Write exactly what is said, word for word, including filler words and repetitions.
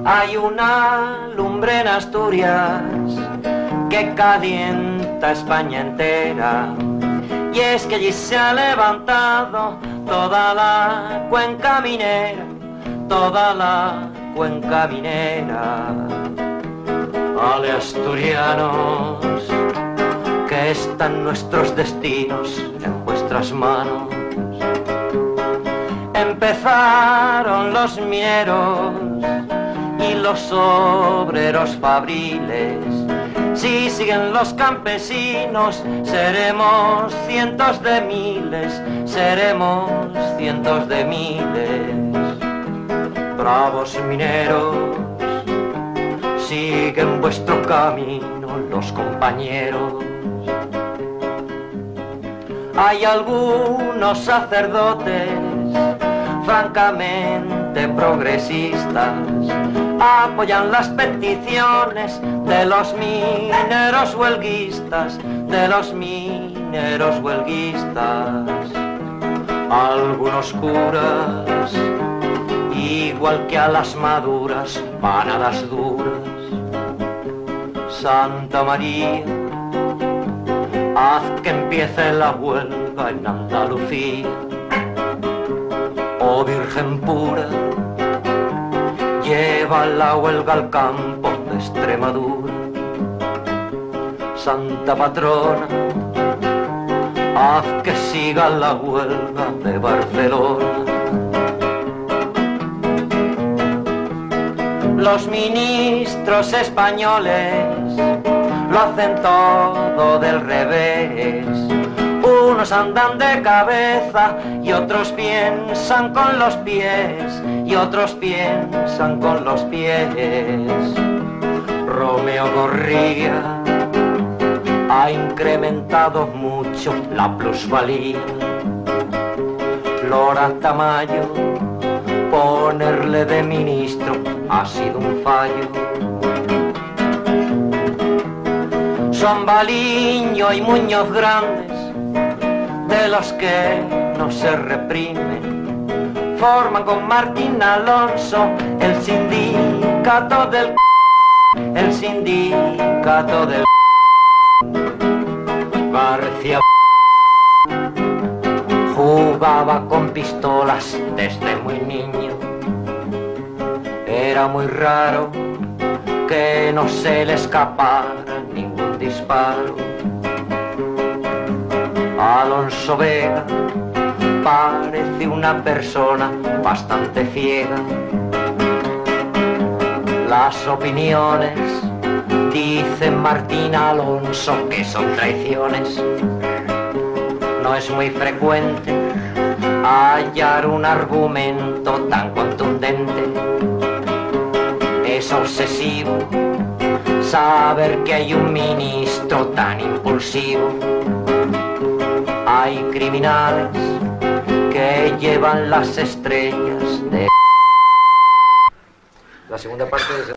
Hay una lumbre en Asturias que calienta España entera, y es que allí se ha levantado toda la cuenca minera, toda la cuenca minera. Ale, asturianos, que están nuestros destinos en vuestras manos. Empezaron los mineros y los obreros fabriles. Si siguen los campesinos, seremos cientos de miles, seremos cientos de miles. Bravos mineros, siguen vuestro camino los compañeros. Hay algunos sacerdotes francamente progresistas, apoyan las peticiones de los mineros huelguistas, de los mineros huelguistas. Algunos curas, igual que a las maduras, van a las duras. Santa María, haz que empiece la huelga en Andalucía. Oh Virgen pura, lleva la huelga al campo de Extremadura. Santa patrona, haz que siga la huelga de Barcelona. Los ministros españoles lo hacen todo del revés. Unos andan de cabeza y otros piensan con los pies, y otros piensan con los pies. Romeo Gorría ha incrementado mucho la plusvalía. Lora Tamayo, ponerle de ministro ha sido un fallo. Son Baliño y Muñoz Grandes, de los que no se reprimen. Forman con Martín Alonso el sindicato del el sindicato del García jugaba con pistolas desde muy niño. Era muy raro que no se le escapara ningún disparo. Alonso Vega parece una persona bastante ciega. Las opiniones, dicen Martín Alonso, que son traiciones. No es muy frecuente hallar un argumento tan contundente. Es obsesivo saber que hay un ministro tan impulsivo. Hay criminales que llevan las estrellas de... La segunda parte de...